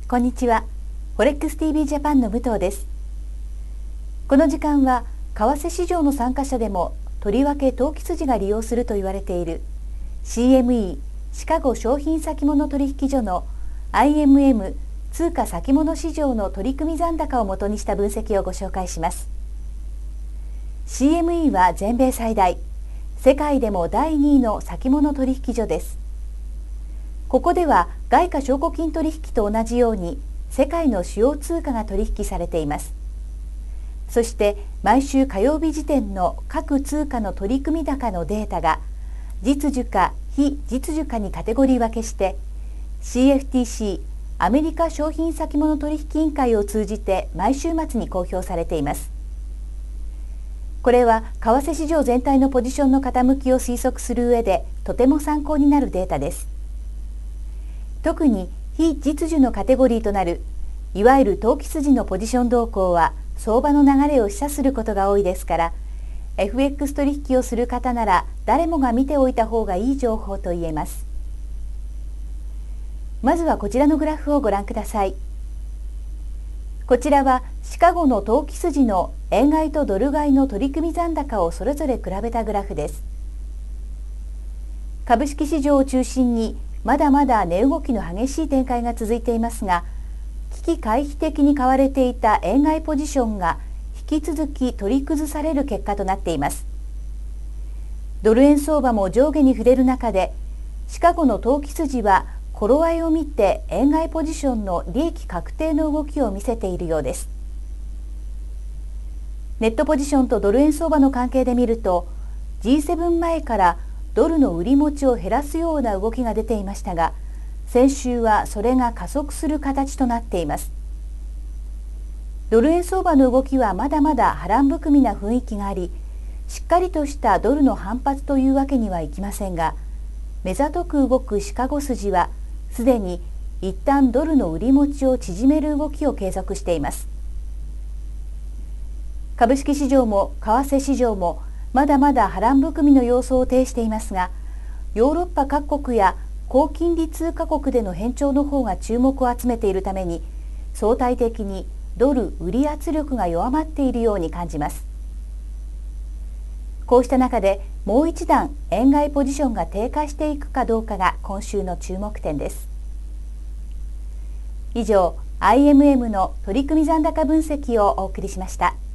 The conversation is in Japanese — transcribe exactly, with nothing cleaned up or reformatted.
こんにちは。フォレックス ティービー ジャパンの武藤です。この時間は為替市場の参加者でもとりわけ投機筋が利用すると言われている シーエムイー シカゴ商品先物取引所の アイエムエム 通貨先物市場の取組残高をもとにした分析をご紹介します。 シーエムイー は全米最大、世界でもだいにいの先物取引所です。ここでは外貨証拠金取引と同じように世界の主要通貨が取引されています。そして毎週火曜日時点の各通貨の取組高のデータが実需か非実需かにカテゴリー分けして シーエフティーシー アメリカ商品先物取引委員会を通じて毎週末に公表されています。これは為替市場全体のポジションの傾きを推測する上でとても参考になるデータです。特に非実需のカテゴリーとなるいわゆる投機筋のポジション動向は相場の流れを示唆することが多いですから、 エフエックス 取引をする方なら誰もが見ておいた方がいい情報と言えます。まずはこちらのグラフをご覧ください。こちらはシカゴの投機筋の円買いとドル買いの取組残高をそれぞれ比べたグラフです。株式市場を中心にまだまだ値動きの激しい展開が続いていますが、危機回避的に買われていた円買いポジションが引き続き取り崩される結果となっています。ドル円相場も上下に触れる中で、シカゴの投機筋は頃合いを見て円買いポジションの利益確定の動きを見せているようです。ネットポジションとドル円相場の関係で見ると、 ジーセブン 前からドルの売り持ちを減らすような動きが出ていましたが、先週はそれが加速する形となっています。ドル円相場の動きはまだまだ波乱含みな雰囲気があり、しっかりとしたドルの反発というわけにはいきませんが、目ざとく動くシカゴ筋はすでに一旦ドルの売り持ちを縮める動きを継続しています。株式市場も為替市場もまだまだ波乱含みの様相を呈していますが、ヨーロッパ各国や高金利通貨国での変調の方が注目を集めているために、相対的にドル売り圧力が弱まっているように感じます。こうした中でもう一段円買いポジションが低下していくかどうかが今週の注目点です。以上、アイエムエム の取組残高分析をお送りしました。